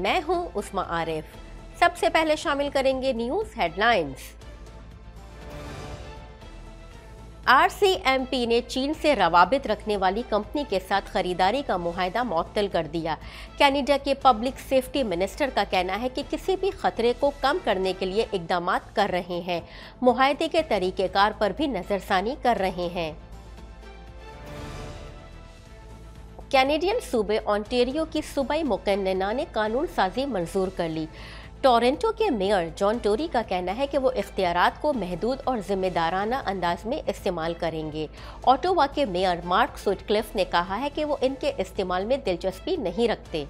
मैं हूं उस्मा आरिफ। सबसे पहले शामिल करेंगे न्यूज हेडलाइंस। RCMP ने चीन से रवाबित रखने वाली कंपनी के साथ खरीदारी का मुआहदा मुअत्तल कर दिया। कनाडा के पब्लिक सेफ्टी मिनिस्टर का कहना है कि किसी भी खतरे को कम करने के लिए इकदाम कर रहे हैं। मुआहदे के तरीक़ेकार पर भी नजरसानी कर रहे हैं। कैनेडियन सूबे ओंटारियो की सूबाई मुकन्नना ने कानून साजी मंजूर कर ली। टोरंटो के मेयर जॉन टोरी का कहना है कि वो इख्तियारात को महदूद और जिम्मेदाराना अंदाज में इस्तेमाल करेंगे। ओटावा के मेयर मार्क सुटक्लिफ ने कहा है कि वो इनके इस्तेमाल में दिलचस्पी नहीं रखते।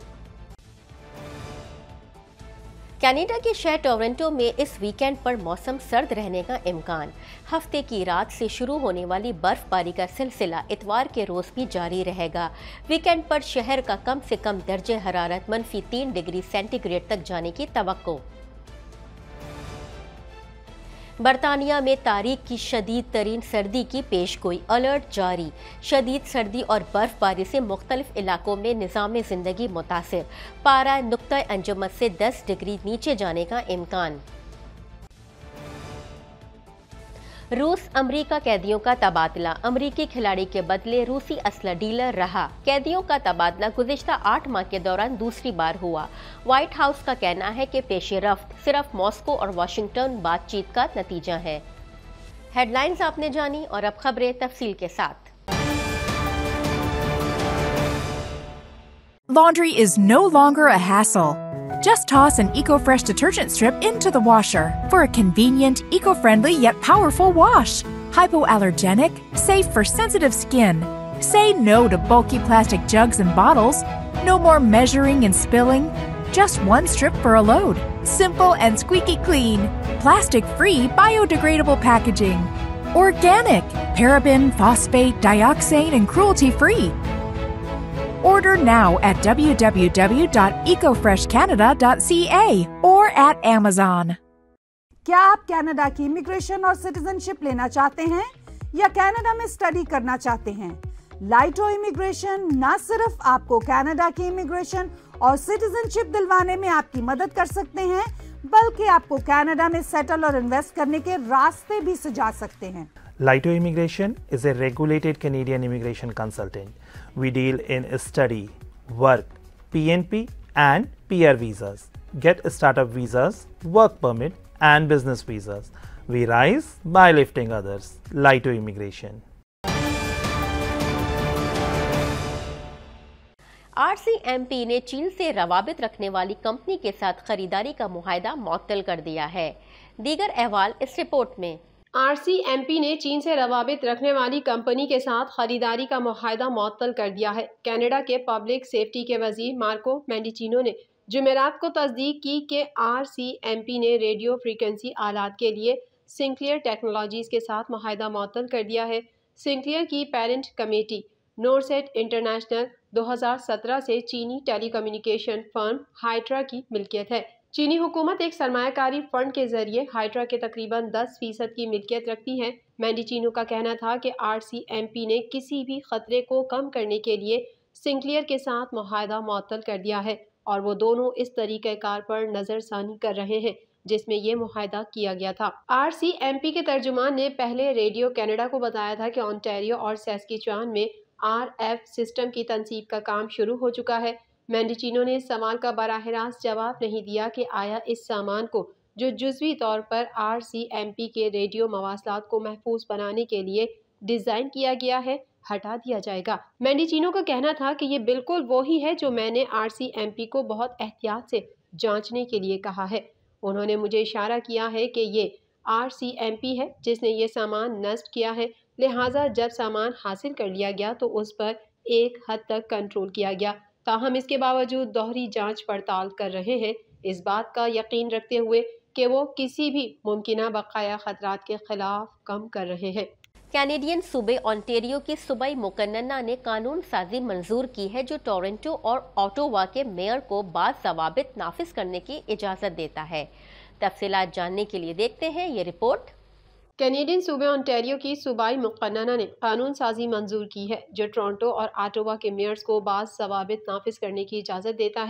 कनाडा के शहर टोरंटो में इस वीकेंड पर मौसम सर्द रहने का इम्कान। हफ्ते की रात से शुरू होने वाली बर्फबारी का सिलसिला इतवार के रोज भी जारी रहेगा। वीकेंड पर शहर का कम से कम दर्जे हरारत -3 डिग्री सेंटीग्रेड तक जाने की तवक्को। बरतानिया में तारीख की शदीद तरीन सर्दी की पेशगोई, अलर्ट जारी। शदीद सर्दी और बर्फबारी से मुख्तलिफ इलाकों में निज़ाम ज़िंदगी मुतासिर। पारा नुक्ता अंजुमत से 10 डिग्री नीचे जाने का इम्कान। रूस अमरीका कैदियों का तबादला। अमरीकी खिलाड़ी के बदले रूसी असला डीलर रहा। कैदियों का तबादला गुज़िश्ता 8 माह के दौरान दूसरी बार हुआ। व्हाइट हाउस का कहना है कि पेशरफ्त सिर्फ मॉस्को और वाशिंगटन बातचीत का नतीजा है। हेडलाइंस आपने जानी और अब खबरें तफसील के साथ। Laundry is no longer a hassle. Just toss an EcoFresh detergent strip into the washer for a convenient, eco-friendly yet powerful wash. Hypoallergenic, safe for sensitive skin. Say no to bulky plastic jugs and bottles. No more measuring and spilling. Just one strip for a load. Simple and squeaky clean. Plastic-free, biodegradable packaging. Organic, paraben, phosphate, dioxane, and cruelty-free. Order now at www.ecofreshcanada.ca or at Amazon. क्या आप Canada की immigration और citizenship लेना चाहते हैं या Canada में study करना चाहते हैं? लाइटो इमिग्रेशन न सिर्फ आपको कनाडा की इमिग्रेशन और सिटीजनशिप दिलवाने में आपकी मदद कर सकते हैं, बल्कि आपको कनाडा में सेटल और इन्वेस्ट करने के रास्ते भी सुझा सकते हैं। Laito Immigration is a regulated Canadian immigration consultant. We deal in study, work, PNP and PR visas. Get startup visas, work permit and business visas. We rise by lifting others. Laito Immigration. RCMP ने चीन से रवाबित रखने वाली company के साथ खरीदारी का मुआहदा मुअत्तल कर दिया है। दीगर अहवाल इस रिपोर्ट में। RCMP ने चीन से रवाबित रखने वाली कंपनी के साथ खरीदारी का मुआहदा मुअत्तल कर दिया है। कनाडा के पब्लिक सेफ्टी के वजीर मार्को मेंडिचिनो ने जुमेरात को तस्दीक की कि RCMP ने रेडियो फ्रीक्वेंसी आलात के लिए सिंक्लियर टेक्नोलॉजीज के साथ मुआहदा मुअत्तल कर दिया है। सिंक्लियर की पेरेंट कमेटी नोरसेट इंटरनेशनल 2017 से चीनी टेलीकम्युनिकेशन फर्म हाइड्रा की मिल्कियत है। चीनी हुकूमत एक सरमायाकारी फंड के जरिए हाइड्रा के तकरीबन 10% की मिल्कियत रखती है। मेंडिचिनो का कहना था कि RCMP ने किसी भी खतरे को कम करने के लिए सिंक्लियर के साथ मुआहदा मुअत्तल कर दिया है और वो दोनों इस तरीक़ेकार पर नज़रसानी कर रहे हैं जिसमें ये मुआहदा किया गया था। RCMP के तर्जुमान ने पहले रेडियो कनाडा को बताया था कि ओंटारियो और सैस्किचुआन में RF सिस्टम की तनसीब का काम शुरू हो चुका है। मेंडिचिनो ने इस सवाल का बराह रास्त जवाब नहीं दिया कि आया इस सामान को जो जुज़वी तौर पर RCMP के रेडियो मवासलात को महफूज बनाने के लिए डिज़ाइन किया गया है हटा दिया जाएगा। मेंडिचिनो का कहना था कि ये बिल्कुल वही है जो मैंने RCMP को बहुत एहतियात से जांचने के लिए कहा है। उन्होंने मुझे इशारा किया है कि ये RCMP है जिसने ये सामान नष्ट किया है, लिहाजा जब सामान हासिल कर लिया गया तो उस पर एक हद तक कंट्रोल किया गया। ताहम इसके बावजूद दोहरी जांच पड़ताल कर रहे हैं, इस बात का यकीन रखते हुए कि वो किसी भी मुमकिना बकाया खतरात के खिलाफ काम कर रहे हैं। कैनेडियन सूबे ओंटारियो की सूबाई मुकन्नना ने कानून साजी मंजूर की है जो टोरंटो और ओटावा के मेयर को बाद ज़वाबित नाफिज करने की इजाज़त देता है। तफसीलात जानने के लिए देखते हैं ये रिपोर्ट। कैनेडियन सूबे ओंटारियो की सूबाई मुकन्नना ने कानून साजी मंजूर की है जो टोरंटो और ओटावा के मेयर्स को बाद ज़वाबित नाफिज करने की इजाज़त देता है।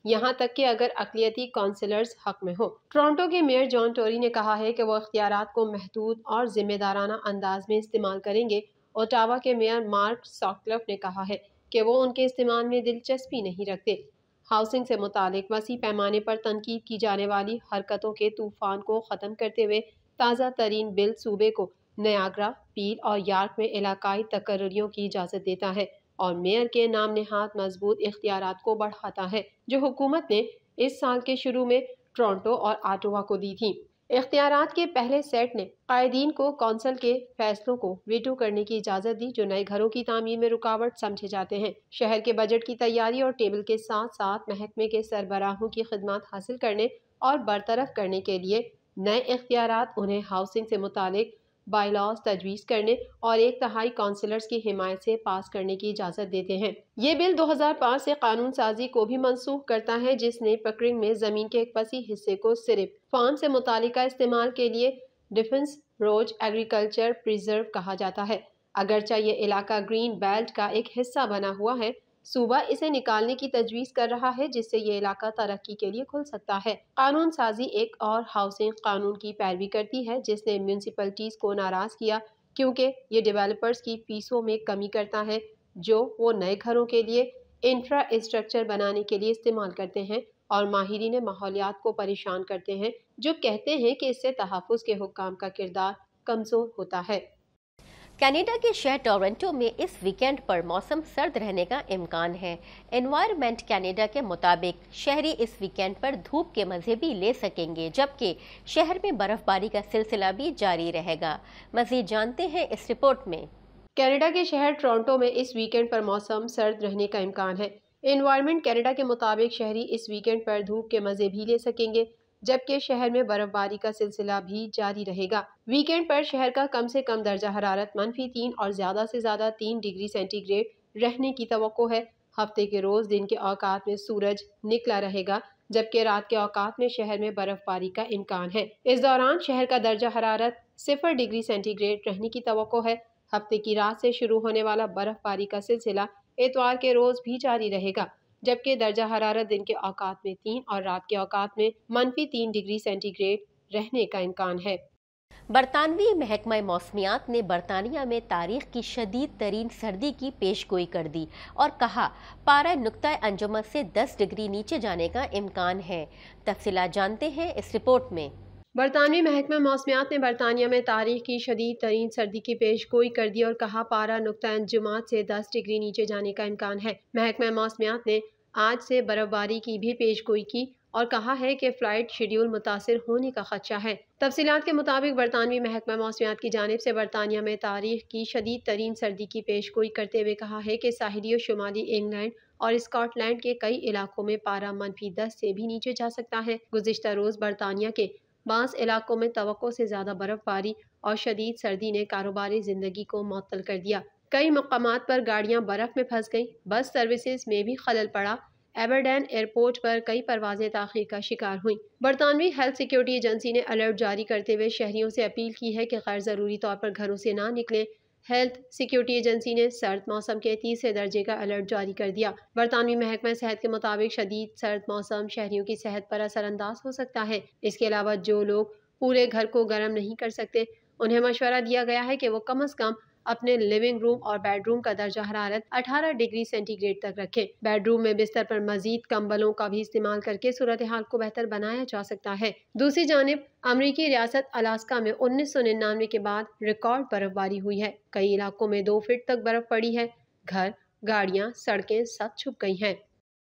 यहाँ तक कि अगर अक़लियती काउंसलर्स हक में हो। टोरंटो के मेयर जॉन टोरी ने कहा है कि वो इख्तियारात को महदूद और जिम्मेदाराना अंदाज में इस्तेमाल करेंगे। ओटावा के मेयर मार्क सॉकक्लिफ ने कहा है कि वो उनके इस्तेमाल में दिलचस्पी नहीं रखते। हाउसिंग से मुतालिक वसी पैमाने पर तनकीद की जाने वाली हरकतों के तूफान को ख़त्म करते हुए ताज़ा तरीन बिल सूबे को नयाग्रा, पील और यार्क में इलाकाई तकर्रियों की इजाज़त देता है और मेयर के नाम नेहाद मजबूत इख्तियारात को बढ़ाता है, जो हुकूमत ने इस साल के शुरू में टोरंटो और ऑटावा को दी थी। इख्तियारात के पहले सेट ने कायदीन को कौंसल के फैसलों को वीटो करने की इजाज़त दी जो नए घरों की तामीर में रुकावट समझे जाते हैं। शहर के बजट की तैयारी और टेबल के साथ साथ महकमे के सरबराहों की खिदमत हासिल करने और बरतरफ करने के लिए नए इख्तियारात उन्हें हाउसिंग से मुतालिक बायलॉज तजवीज़ करने और 1/3 काउंसलर्स की हिमायत से पास करने की इजाज़त देते हैं। ये बिल 2005 से कानून साजी को भी मनसूख करता है, जिसने पकरिंग में ज़मीन के एक वसी हिस्से को सिर्फ फार्म से मुतालिका इस्तेमाल के लिए डिफेंस रोज एग्रीकल्चर प्रिजर्व कहा जाता है। अगरचे ये इलाका ग्रीन बेल्ट का एक हिस्सा बना हुआ है, सूबा इसे निकालने की तजवीज़ कर रहा है जिससे ये इलाका तरक्की के लिए खुल सकता है। कानून साजी एक और हाउसिंग कानून की पैरवी करती है जिसने म्यूनसिपलिटीज़ को नाराज़ किया क्योंकि ये डेवलपर्स की फीसों में कमी करता है जो वो नए घरों के लिए इंफ्रास्ट्रक्चर बनाने के लिए इस्तेमाल करते हैं और माहिरीन माहौलियात को परेशान करते हैं जो कहते हैं कि इससे तहफ़्फ़ुज़ के हुक्काम का किरदार कमज़ोर होता है। कनाडा के शहर टोरंटो में इस वीकेंड पर मौसम सर्द रहने का इम्कान है। एनवायरनमेंट कनाडा के मुताबिक शहरी इस वीकेंड पर धूप के मज़े भी ले सकेंगे जबकि शहर में बर्फबारी का सिलसिला भी जारी रहेगा। मज़ीद जानते हैं इस रिपोर्ट में। कनाडा के शहर टोरंटो में इस वीकेंड पर मौसम सर्द रहने का इम्कान है। एनवायरनमेंट कनाडा के मुताबिक शहरी इस वीकेंड पर धूप के मज़े भी ले सकेंगे जबकि शहर में बर्फबारी का सिलसिला भी जारी रहेगा। वीकेंड पर शहर का कम से कम दर्जा हरारत -3 और ज़्यादा से ज़्यादा 3 डिग्री सेंटीग्रेड रहने की तवक्को है। हफ्ते के रोज़ दिन के औकात में सूरज निकला रहेगा जबकि रात के औकात में शहर में बर्फबारी का इम्कान है। इस दौरान शहर का दर्जा हरारत 0 डिग्री सेंटीग्रेड रहने की तवक्को है। हफ्ते की रात से शुरू होने वाला बर्फबारी का सिलसिला इतवार के रोज़ भी जारी रहेगा जबकि दर्जा हरारत दिन के औकात में 3 और रात के औकात में -3 डिग्री सेंटीग्रेड रहने का इम्कान है। बरतानवी महकमा मौसमियात ने बरतानिया में तारीख की शदीद तरीन सर्दी की पेशगोई कर दी और कहा पारा नुक्ता अंजुमन से 10 डिग्री नीचे जाने का इम्कान है। तफसीलात जानते हैं इस रिपोर्ट में। बरतानवी महकमा मौसमियात ने बरतानिया में तारीख की शदीद तरीन सर्दी की पेशगोई कर दी और कहा पारा नुक्ता अंजुमन से 10 डिग्री नीचे जाने का इम्कान है। महकमा मौसमियात ने आज से बर्फबारी की भी पेशगोई की और कहा है कि फ़्लाइट शेड्यूल मुतासिर होने का खदशा है। तफसीलात के मुताबिक बरतानवी महकमा मौसमियात की जानिब से बरतानिया में तारीख की शदीद तरीन सर्दी की पेशगोई करते हुए कहा है कि साहिली और शुमाली इंग्लैंड और स्कॉटलैंड के कई इलाकों में पारा -10 से भी नीचे जा सकता है। गुज़िश्ता रोज़ बरतानिया के बास इलाकों में तवक्को से ज़्यादा बर्फबारी और शदीद सर्दी ने कारोबारी ज़िंदगी को मुअत्तल कर दिया। कई मकामात पर गाड़ियां बर्फ में फंस गईं। बस सर्विसेज में भी खलल पड़ा। एबरडैन एयरपोर्ट पर कई परवाजें ताख़ीर का शिकार हुईं। बरतानवी हेल्थ सिक्योरिटी एजेंसी ने अलर्ट जारी करते हुए शहरियों से अपील की है कि गैर ज़रूरी तौर पर घरों से ना निकलें। हेल्थ सिक्योरिटी एजेंसी ने सर्द मौसम के 3 दर्जे का अलर्ट जारी कर दिया। बरतानवी महकमा सेहत के मुताबिक शदीद सर्द मौसम शहरियों की सेहत पर असरअंदाज हो सकता है। इसके अलावा जो लोग पूरे घर को गर्म नहीं कर सकते उन्हें मशवरा दिया गया है कि वो कम अज़ कम अपने लिविंग रूम और बेडरूम का दर्जा हरारत 18 डिग्री सेंटीग्रेड तक रखें। बेडरूम में बिस्तर पर मजीद कंबलों का भी इस्तेमाल करके सूरत हाल को बेहतर बनाया जा सकता है। दूसरी जानिब अमरीकी रियासत अलास्का में 1999 के बाद रिकॉर्ड बर्फबारी हुई है। कई इलाकों में 2 फीट तक बर्फ पड़ी है। घर, गाड़ियां, सड़कें सब छुप गई हैं।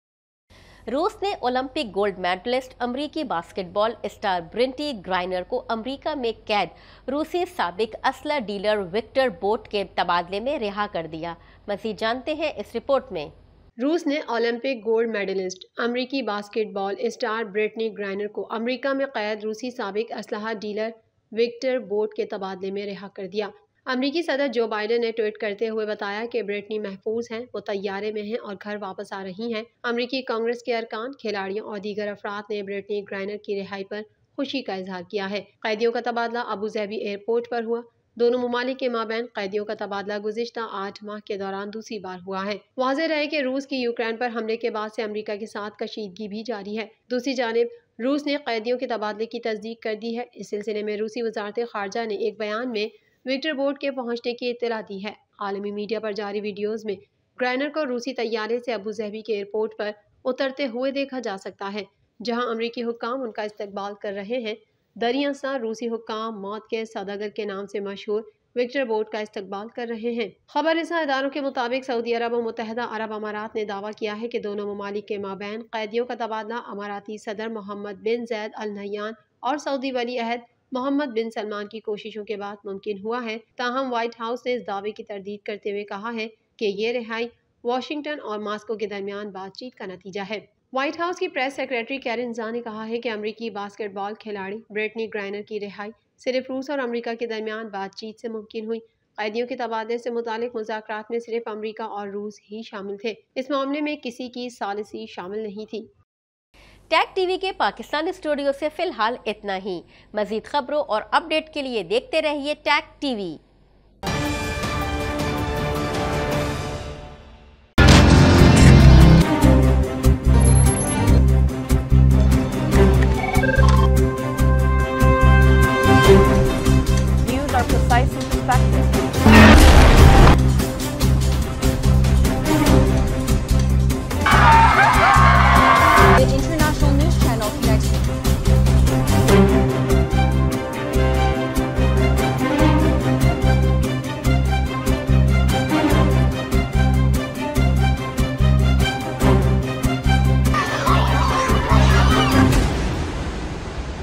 रूस ने ओलंपिक गोल्ड मेडलिस्ट अमरीकी बास्केटबॉल स्टार ब्रिंटी ग्राइनर को अमरीका में कैद रूसी साबिक असला डीलर विक्टर बोट के तबादले में रिहा कर दिया। मज़ीद जानते हैं इस रिपोर्ट में। रूस ने ओलंपिक गोल्ड मेडलिस्ट अमरीकी बास्केटबॉल स्टार ब्रिटनी ग्राइनर को अमरीका में कैद रूसी साबिक असलहा डीलर विक्टर बोट के तबादले में रिहा कर दिया। अमरीकी सदर जो बाइडेन ने ट्वीट करते हुए बताया कि ब्रिटनी महफूज हैं, वो तैयारे में हैं और घर वापस आ रही हैं। अमरीकी कांग्रेस के अरकान, खिलाड़ियों और दीगर अफराद ने ब्रिटनी ग्राइनर की रिहाई पर खुशी का इजहार किया है। कैदियों का तबादला अबू धाबी एयरपोर्ट पर हुआ। दोनों ममालिक के माबैन कैदियों का तबादला गुज़िश्ता 8 माह के दौरान दूसरी बार हुआ है। वाज़ेह रहे कि रूस की यूक्रेन पर हमले के बाद से अमेरिका के साथ कशीदगी भी जारी है। दूसरी जानिब रूस ने कैदियों के तबादले की तस्दीक कर दी है। इस सिलसिले में रूसी वजारत खारजा ने एक बयान में विक्टर बोट के पहुंचने की इत्तला दी है। आलमी मीडिया पर जारी वीडियोज़ में ग्राइनर को रूसी तैयारे से अबू ज़हबी के एयरपोर्ट पर उतरते हुए देखा जा सकता है, जहां अमरीकी हुक्काम उनका इस्तकबाल कर रहे हैं। दरियासा रूसी हुक्काम मौत के सौदागर के नाम से मशहूर विक्टर बोट का इस्तकबाल कर रहे हैं। खबर रसा इदारों के मुताबिक सऊदी अरब और मुत्तहदा अरब अमारात ने दावा किया है कि दोनों ममालिक के माबैन कैदियों का तबादला अमाराती सदर मोहम्मद बिन जैद अल नह्यान और सऊदी वली अहद मोहम्मद बिन सलमान की कोशिशों के बाद मुमकिन हुआ है। ताहम व्हाइट हाउस ने इस दावे की तरदीद करते हुए कहा है कि ये रिहाई वाशिंगटन और मास्को के दरमियान बातचीत का नतीजा है। व्हाइट हाउस की प्रेस सेक्रेटरी कैरन ज़ा ने कहा है कि अमरीकी बास्केटबॉल खिलाड़ी ब्रिटनी ग्राइनर की रिहाई सिर्फ रूस और अमरीका के दरमियान बातचीत से मुमकिन हुई। कैदियों के तबादले से मुतालिक मुज़ाकरात में सिर्फ अमरीका और रूस ही शामिल थे। इस मामले में किसी की सालिसी शामिल नहीं थी। टैग टीवी के पाकिस्तानी स्टूडियो से फिलहाल इतना ही। मज़ीद खबरों और अपडेट के लिए देखते रहिए टैग टीवी।